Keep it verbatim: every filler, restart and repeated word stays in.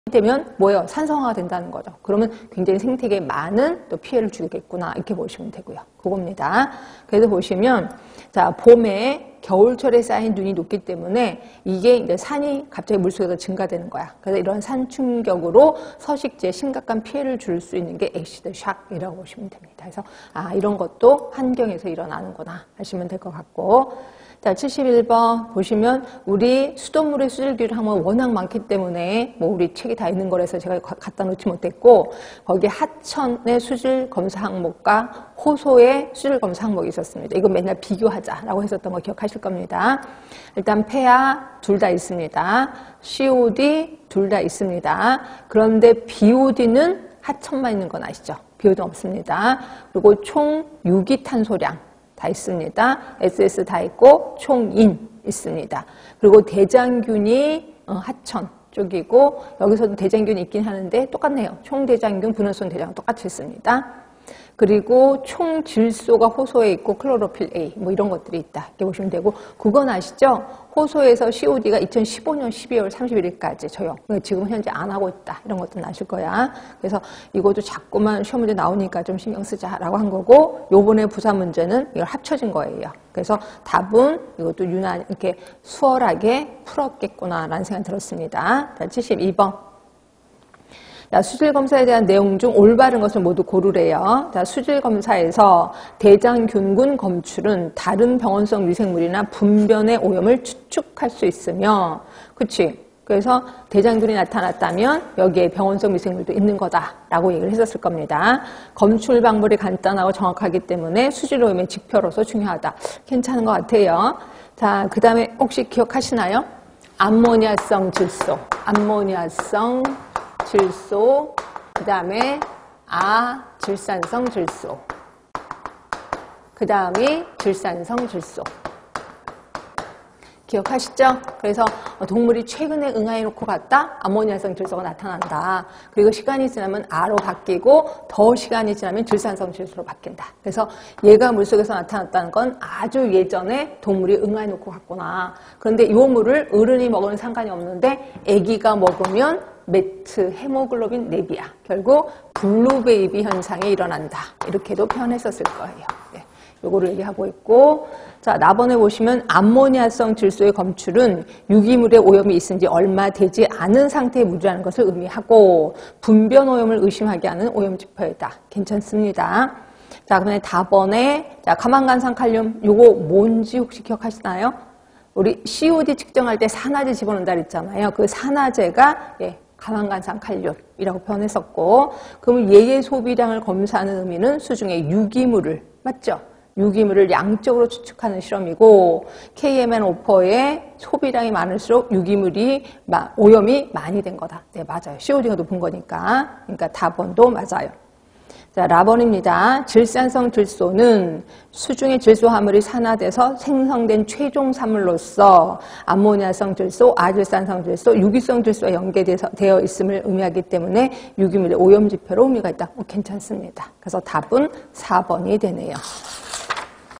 되면 뭐예요? 산성화가 된다는 거죠. 그러면 굉장히 생태계에 많은 또 피해를 주겠구나 이렇게 보시면 되고요. 그겁니다. 그래서 보시면 자 봄에 겨울철에 쌓인 눈이 녹기 때문에 이게 이제 산이 갑자기 물속에서 증가되는 거야. 그래서 이런 산 충격으로 서식지에 심각한 피해를 줄 수 있는 게 애시드 샥이라고 보시면 됩니다. 그래서 아 이런 것도 환경에서 일어나는구나 하시면 될 것 같고. 자, 칠십일 번 보시면 우리 수돗물의 수질기를 하면 워낙 많기 때문에 뭐 우리 책이 다 있는 거라서 제가 갖다 놓지 못했고 거기 하천의 수질 검사 항목과 호소의 수질 검사 항목이 있었습니다. 이거 맨날 비교하자라고 했었던 거 기억하실 겁니다. 일단 폐하 둘 다 있습니다. 씨오디 둘 다 있습니다. 그런데 비오디는 하천만 있는 건 아시죠? 비오디는 없습니다. 그리고 총 유기탄소량 다 있습니다. 에스에스 다 있고 총인 있습니다. 그리고 대장균이 하천 쪽이고 여기서도 대장균이 있긴 하는데 똑같네요. 총대장균, 분원성 대장균 똑같이 있습니다. 그리고 총 질소가 호소에 있고 클로로필 A 뭐 이런 것들이 있다 이렇게 보시면 되고 그건 아시죠? 호소에서 씨오디가 이천십오 년 십이월 삼십일일까지 저요. 지금 현재 안 하고 있다 이런 것도 아실 거야. 그래서 이것도 자꾸만 시험 문제 나오니까 좀 신경 쓰자라고 한 거고 요번에 부사 문제는 이걸 합쳐진 거예요. 그래서 답은 이것도 유난 이렇게 수월하게 풀었겠구나라는 생각이 들었습니다. 자, 칠십이 번. 자, 수질검사에 대한 내용 중 올바른 것을 모두 고르래요. 자, 수질검사에서 대장균군 검출은 다른 병원성 미생물이나 분변의 오염을 추측할 수 있으며, 그치? 그래서 대장균이 나타났다면 여기에 병원성 미생물도 있는 거다라고 얘기를 했었을 겁니다. 검출 방법이 간단하고 정확하기 때문에 수질 오염의 지표로서 중요하다. 괜찮은 것 같아요. 자, 그 다음에 혹시 기억하시나요? 암모니아성 질소, 암모니아성 질소, 그 다음에 아, 질산성 질소, 그 다음이 질산성 질소. 기억하시죠? 그래서 동물이 최근에 응아해 놓고 갔다 암모니아성 질소가 나타난다. 그리고 시간이 지나면 아로 바뀌고 더 시간이 지나면 질산성 질소로 바뀐다. 그래서 얘가 물속에서 나타났다는 건 아주 예전에 동물이 응아해 놓고 갔구나. 그런데 이 물을 어른이 먹으면 상관이 없는데 아기가 먹으면 메트, 헤모글로빈 랩이야. 결국 블루베이비 현상이 일어난다. 이렇게도 표현했었을 거예요. 네. 요거를 얘기하고 있고, 자, 나번에 보시면 암모니아성 질소의 검출은 유기물의 오염이 있은 지 얼마 되지 않은 상태의 물이라는 것을 의미하고 분변 오염을 의심하게 하는 오염 지표이다. 괜찮습니다. 자, 그다음에 다번에 자, 가망간산 칼륨 요거 뭔지 혹시 기억하시나요? 우리 씨오디 측정할 때 산화제 집어넣는다 그랬잖아요. 그 산화제가 예, 가망간산 칼륨이라고 표현했었고, 그러면 얘의 소비량을 검사하는 의미는 수중에 유기물을 맞죠? 유기물을 양적으로 추측하는 실험이고 케이엠엔 오퍼의 소비량이 많을수록 유기물이 오염이 많이 된 거다. 네, 맞아요. 씨오디가 높은 거니까. 그러니까 답번도 맞아요. 자, 라번입니다. 질산성 질소는 수중의 질소 화물이 산화돼서 생성된 최종 산물로서 암모니아성 질소, 아질산성 질소, 유기성 질소와 연계되어 있음을 의미하기 때문에 유기물의 오염 지표로 의미가 있다. 어, 괜찮습니다. 그래서 답은 사 번이 되네요.